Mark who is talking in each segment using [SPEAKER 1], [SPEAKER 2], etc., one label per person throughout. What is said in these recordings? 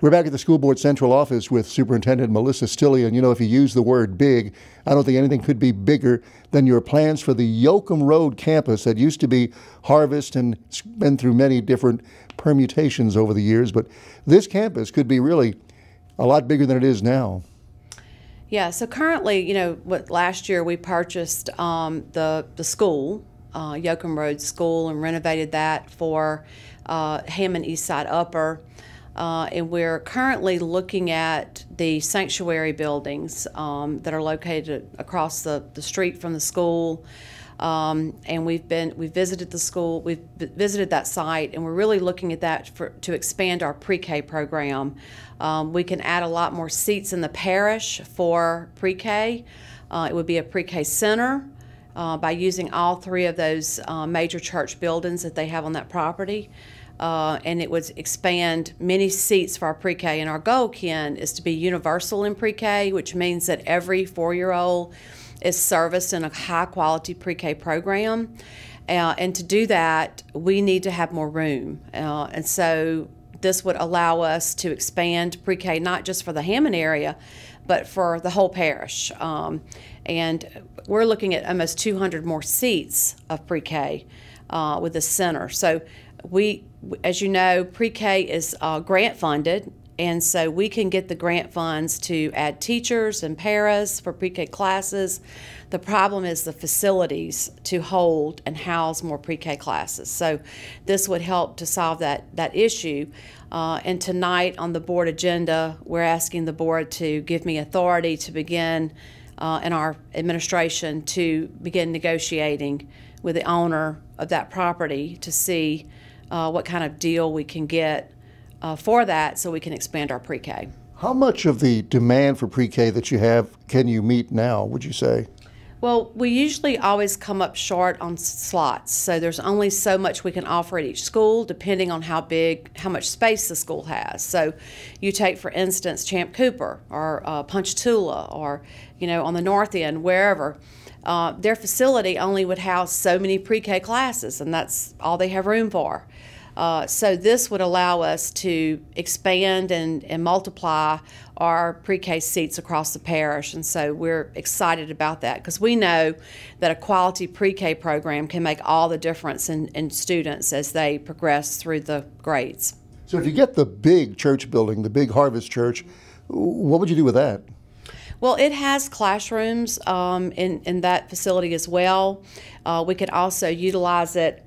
[SPEAKER 1] We're back at the school board central office with Superintendent Melissa Stilley, and you know, if you use the word big, I don't think anything could be bigger than your plans for the Yoakum Road campus that used to be Harvest and it's been through many different permutations over the years, but this campus could be really a lot bigger than it is now.
[SPEAKER 2] Yeah, so currently, you know, last year we purchased the school, Yoakum Road School, and renovated that for Hammond Eastside Upper. And we're currently looking at the sanctuary buildings that are located across the street from the school. And we've visited the school, we've visited that site, and we're really looking at that to expand our pre-K program. We can add a lot more seats in the parish for pre-K. It would be a pre-K center by using all three of those major church buildings that they have on that property. And it would expand many seats for our pre-K. And our goal, Ken, is to be universal in pre-K, which means that every 4-year-old is serviced in a high-quality pre-K program. And to do that, we need to have more room. And so this would allow us to expand pre-K not just for the Hammond area, but for the whole parish. And we're looking at almost 200 more seats of pre-K with the center. So as you know, pre-K is grant funded, and so we can get the grant funds to add teachers and paras for pre-K classes. The problem is the facilities to hold and house more pre-K classes. So this would help to solve that issue. And tonight on the board agenda, we're asking the board to give me authority to begin in our administration to begin negotiating with the owner of that property to see what kind of deal we can get for that so we can expand our pre-K.
[SPEAKER 1] How much of the demand for pre-K that you have can you meet now, would you say?
[SPEAKER 2] Well, we usually always come up short on slots, so there's only so much we can offer at each school depending on how much space the school has. So you take, for instance, Champ Cooper or Ponchatoula, or, you know, on the north end, wherever. Their facility only would house so many pre-K classes, and that's all they have room for. So this would allow us to expand and multiply our pre-K seats across the parish, and so we're excited about that because we know that a quality pre-K program can make all the difference in students as they progress through the grades.
[SPEAKER 1] So if you get the big church building, the big Harvest Church, what would you do with that?
[SPEAKER 2] Well, it has classrooms in that facility as well. We could also utilize it,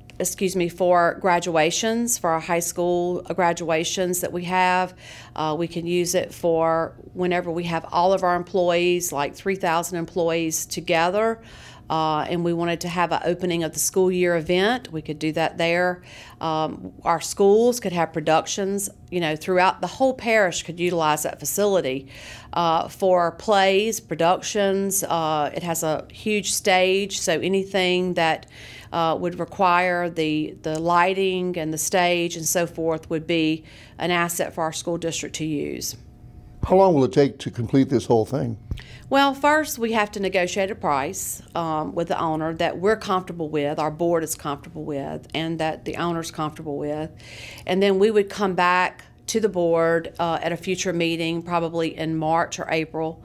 [SPEAKER 2] for graduations, for our high school graduations that we have. We can use it for whenever we have all of our employees, like 3,000 employees together, and we wanted to have an opening of the school year event. We could do that there. Our schools could have productions, you know, throughout the whole parish could utilize that facility for plays, productions. It has a huge stage, so anything that would require the lighting and the stage and so forth would be an asset for our school district to use.
[SPEAKER 1] How long will it take to complete this whole thing?
[SPEAKER 2] Well, first we have to negotiate a price with the owner that we're comfortable with, our board is comfortable with, and that the owner's comfortable with. And then we would come back to the board at a future meeting, probably in March or April,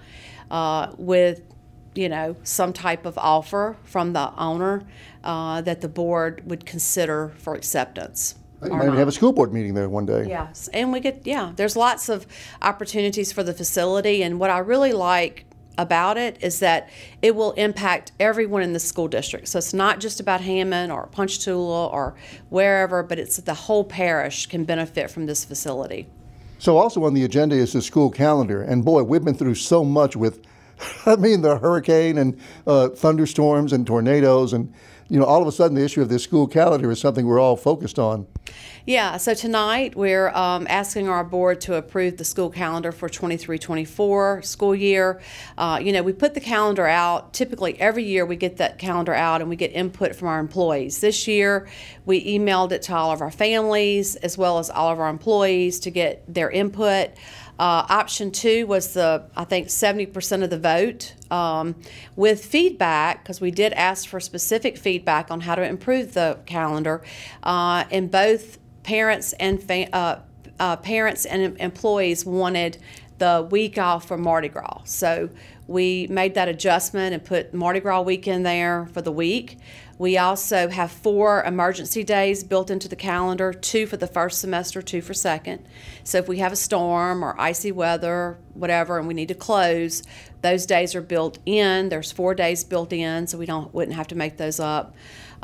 [SPEAKER 2] with, you know, some type of offer from the owner that the board would consider for acceptance.
[SPEAKER 1] You might have a school board meeting there one day.
[SPEAKER 2] Yes, and there's lots of opportunities for the facility, and what I really like about it is that it will impact everyone in the school district. So it's not just about Hammond or Ponchatoula or wherever, but it's the whole parish can benefit from this facility.
[SPEAKER 1] So also on the agenda is the school calendar, and boy, we've been through so much with, I mean, the hurricane and thunderstorms and tornadoes, and you know, all of a sudden the issue of this school calendar is something we're all focused on.
[SPEAKER 2] Yeah, so tonight we're asking our board to approve the school calendar for 23-24 school year. You know, we put the calendar out. Typically every year we get that calendar out and we get input from our employees. This year we emailed it to all of our families as well as all of our employees to get their input. Option 2 was I think 70% of the vote with feedback, because we did ask for specific feedback on how to improve the calendar, and both parents and parents and employees wanted the week off for Mardi Gras. So we made that adjustment and put Mardi Gras week in there for the week. We also have 4 emergency days built into the calendar, 2 for the first semester, 2 for second. So if we have a storm or icy weather, whatever, and we need to close, those days are built in. There's 4 days built in, so we wouldn't have to make those up.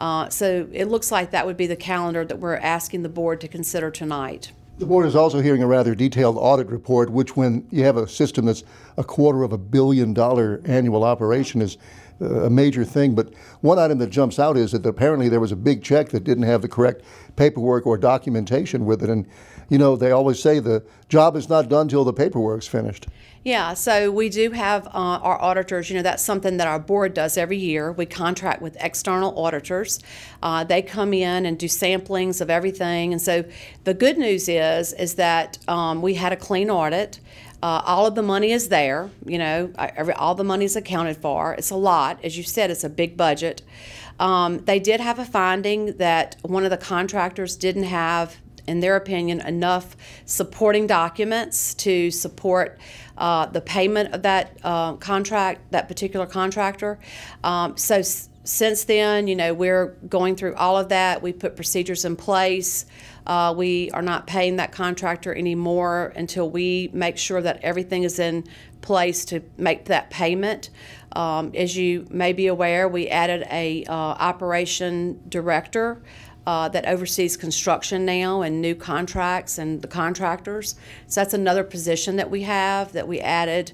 [SPEAKER 2] So it looks like that would be the calendar that we're asking the board to consider tonight.
[SPEAKER 1] The board is also hearing a rather detailed audit report, which when you have a system that's a $250 million annual operation is a major thing. But one item that jumps out is that apparently there was a big check that didn't have the correct paperwork or documentation with it. And, you know, they always say the job is not done till the paperwork's finished.
[SPEAKER 2] Yeah, so we do have our auditors. You know, that's something that our board does every year. We contract with external auditors. They come in and do samplings of everything. And so the good news is that we had a clean audit. All of the money is there. You know, all the money is accounted for. It's a lot. As you said, it's a big budget. They did have a finding that one of the contractors didn't have, in their opinion, enough supporting documents to support the payment of that that particular contractor. So since then, you know, we're going through all of that. We put procedures in place. We are not paying that contractor anymore until we make sure that everything is in place to make that payment. As you may be aware, we added a operation director that oversees construction now and new contracts and the contractors. So that's another position that we have that we added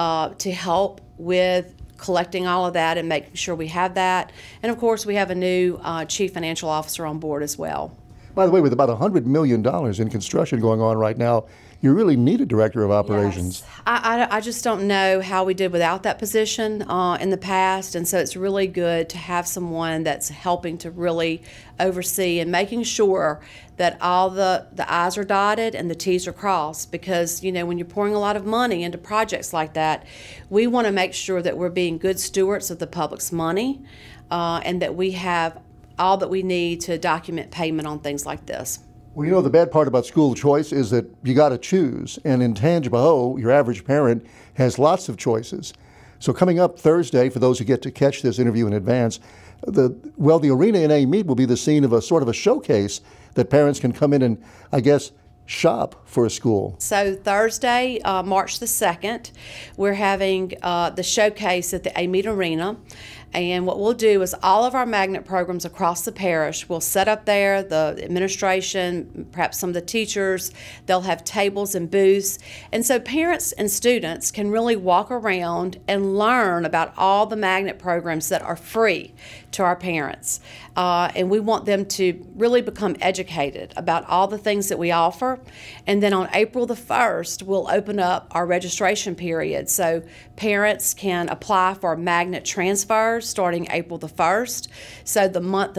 [SPEAKER 2] to help with collecting all of that and making sure we have that. And of course, we have a new chief financial officer on board as well.
[SPEAKER 1] By the way, with about $100 million in construction going on right now, you really need a director of operations.
[SPEAKER 2] Yes. I just don't know how we did without that position in the past, and so it's really good to have someone that's helping to really oversee and making sure that all the I's are dotted and the T's are crossed, because, you know, when you're pouring a lot of money into projects like that, we want to make sure that we're being good stewards of the public's money and that we have all that we need to document payment on things like this.
[SPEAKER 1] Well, you know, the bad part about school choice is that you got to choose. And in Tangipahoa, your average parent has lots of choices. So coming up Thursday, for those who get to catch this interview in advance, the arena in Amite will be the scene of a sort of a showcase that parents can come in and, I guess, shop for a school.
[SPEAKER 2] So Thursday, March the 2nd, we're having the showcase at the Amite Arena. And what we'll do is all of our magnet programs across the parish, we'll set up there, the administration, perhaps some of the teachers, they'll have tables and booths. And so parents and students can really walk around and learn about all the magnet programs that are free to our parents. And we want them to really become educated about all the things that we offer. And then on April the 1st, we'll open up our registration period. So parents can apply for magnet transfers starting April the 1st. So the month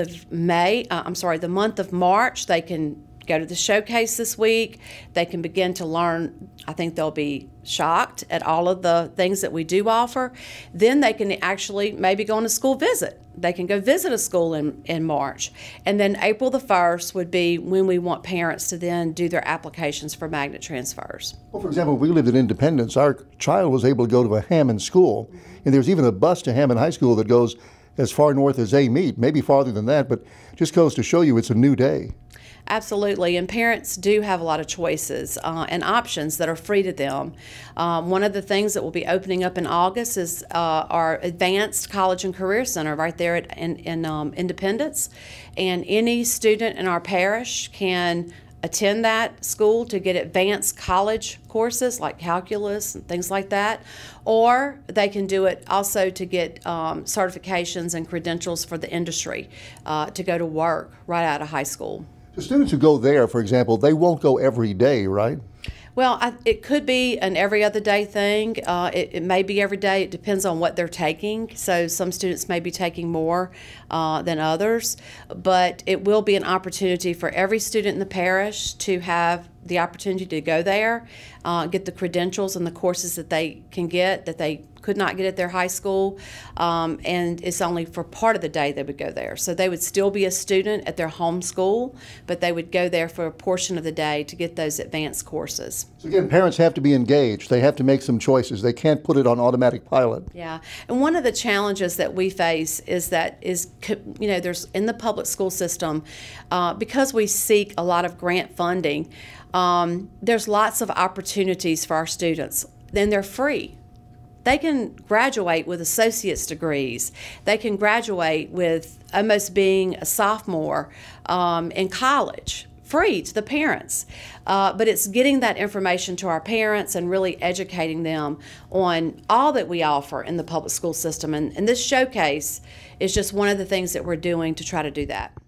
[SPEAKER 2] of March, they can go to the showcase this week. They can begin to learn. I think they'll be shocked at all of the things that we do offer. Then they can actually maybe go on a school visit. They can go visit a school in March. And then April the 1st would be when we want parents to then do their applications for magnet transfers.
[SPEAKER 1] Well, for example, when we lived in Independence, our child was able to go to a Hammond school. And there's even a bus to Hammond High School that goes as far north as Amite, maybe farther than that, but just goes to show you it's a new day.
[SPEAKER 2] Absolutely, and parents do have a lot of choices and options that are free to them. One of the things that will be opening up in August is our Advanced College and Career Center right there in Independence, and any student in our parish can attend that school to get advanced college courses like calculus and things like that, or they can do it also to get certifications and credentials for the industry to go to work right out of high school.
[SPEAKER 1] The students who go there, for example, they won't go every day, right?
[SPEAKER 2] Well, it could be an every other day thing. It may be every day. It depends on what they're taking. So some students may be taking more than others. But it will be an opportunity for every student in the parish to have the opportunity to go there, get the credentials and the courses that they can get that they could not get at their high school, and it's only for part of the day they would go there. So they would still be a student at their home school, but they would go there for a portion of the day to get those advanced courses.
[SPEAKER 1] So again, parents have to be engaged. They have to make some choices. They can't put it on automatic pilot.
[SPEAKER 2] Yeah, and one of the challenges that we face is there's in the public school system, because we seek a lot of grant funding, there's lots of opportunities for our students. Then they're free. They can graduate with associate's degrees. They can graduate with almost being a sophomore in college, free to the parents. But it's getting that information to our parents and really educating them on all that we offer in the public school system. And this showcase is just one of the things that we're doing to try to do that.